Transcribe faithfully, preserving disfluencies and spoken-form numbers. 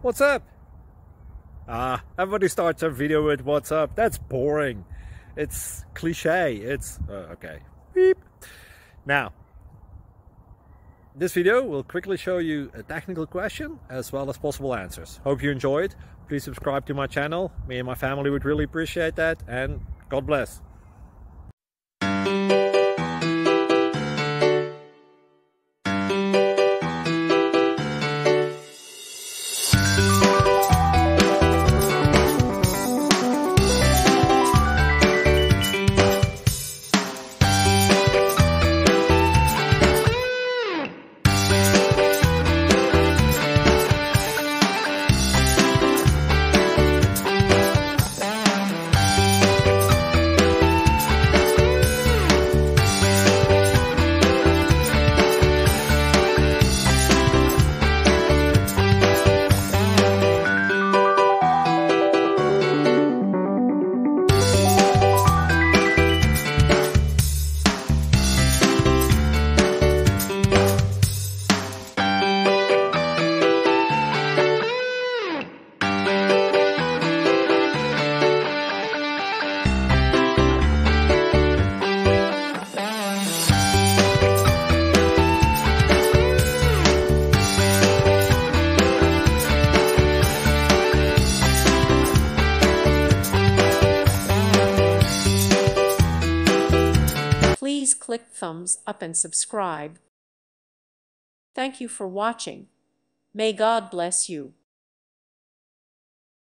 What's up? Ah, everybody starts their video with what's up. That's boring. It's cliche. It's uh, okay. Beep. Now, this video will quickly show you a technical question as well as possible answers. Hope you enjoyed. Please subscribe to my channel. Me and my family would really appreciate that, and God bless. Please click thumbs up and subscribe. Thank you for watching. May God bless you.